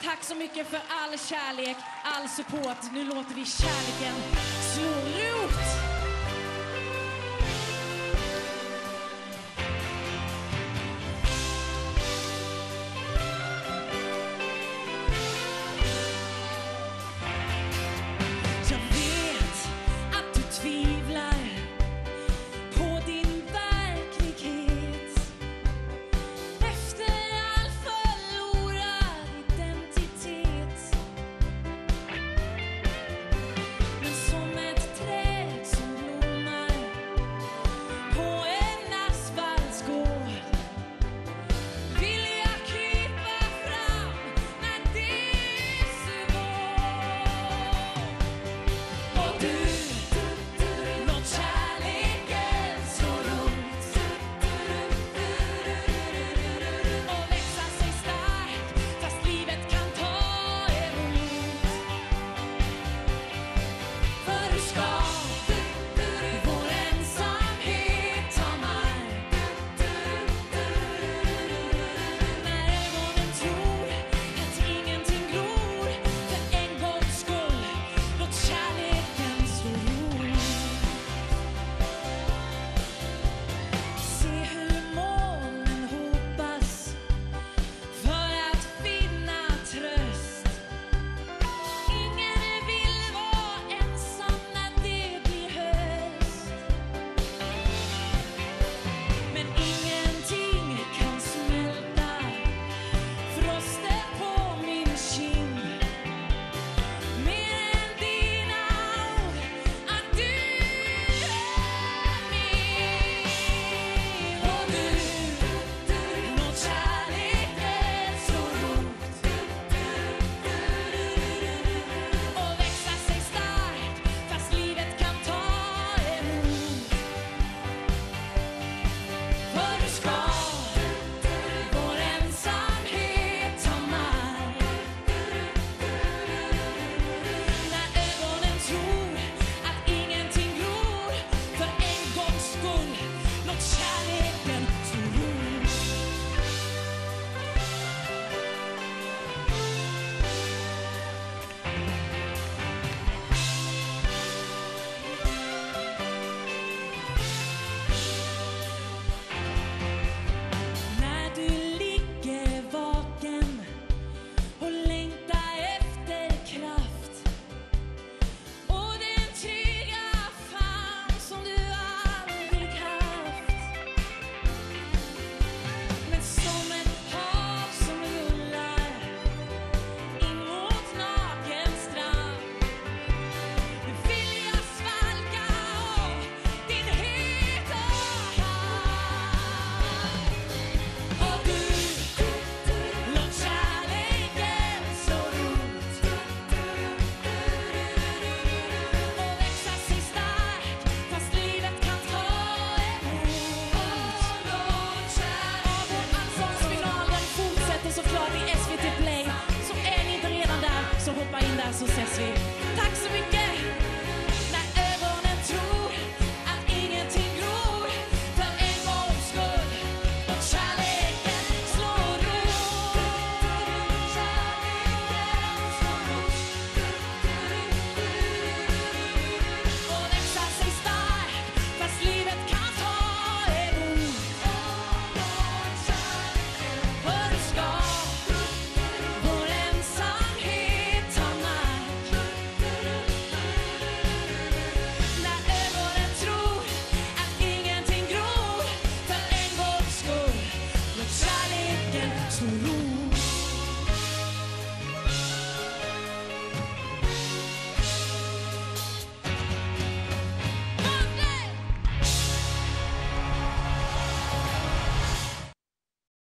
Tack så mycket för all kärlek, all support. Nu låter vi kärleken slå rot. Så ses vi. Tack så mycket. När ögonen tror att ingenting gror, för en gångs skull och kärleken slår rot. Och växa sig stark fast livet kan ta emot. För ska vår ensamhet ta mark. När ögonen tror att ingenting gror, för en gångs skull låt kärleken slå rot.